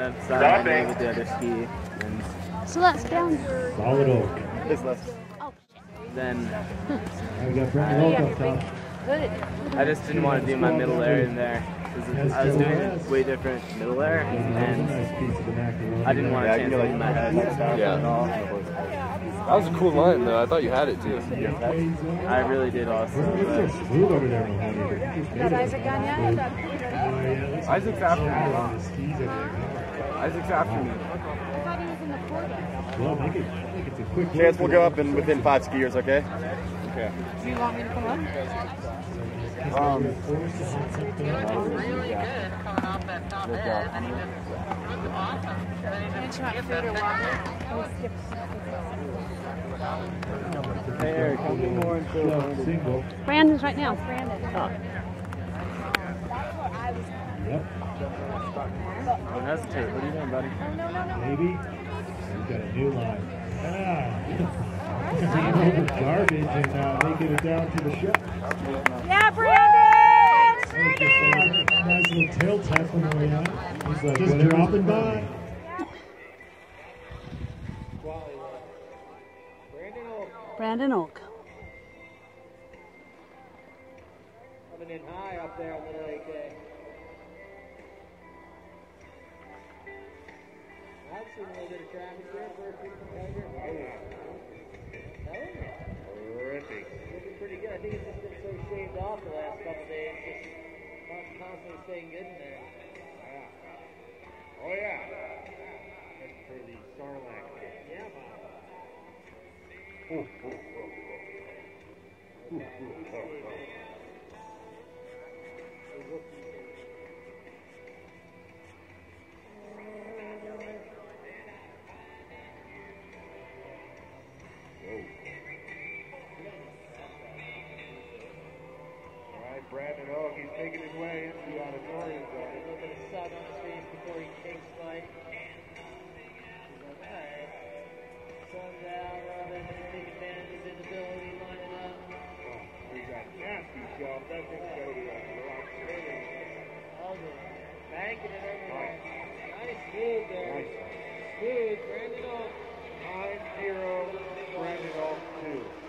the side of the with the other ski. And so that's down. Solid oak. this left. Oh, shit. Then I got Brandon Oak up top. I just didn't want to do my middle air in there. I was doing way different middle air, and I didn't want to chance it in my head. Yeah. That was a cool line, though. I thought you had it, too. I really did also. Smooth over there, Got Isaac on yet? Isaac's after me. Isaac's after me. I thought he was in the 40s. Well, make it a quick Chance will go up in within 5 skiers, okay? Okay. Do you want me to come up? Really good coming off that top edge, and he just was awesome. Didn't you want food or water? Hey, come get more and single. Brandon's right now. Brandon. Huh. Yep. Don't hesitate. What are you doing, buddy? Maybe. We've got a new line. Over garbage and making it down to the ship. Yeah, Brandon! Nice little tail tap on the way out. He's like, just dropping by. Brandon Oak. Coming in high up there on the lake. I've seen a little bit of traffic here for a big competitor. Terrific. Looking pretty good. I think it's just been so shaved off the last couple days. Just constantly staying good in there. Yeah. Oh yeah. That's for the Sarlacc. Yeah, man. Brandon Oak, he's taking his way into the auditorium. A little bit of sun on his face before he takes flight. He's like, alright. Sun's out, rubbing, take advantage of visibility, lining up. Oh, he's got nasty shelf. That thing's got to be All good. Banking it over there. Nice move there. Nice. Smooth, Brandon Oak. 9-0, Brandon Oak 2.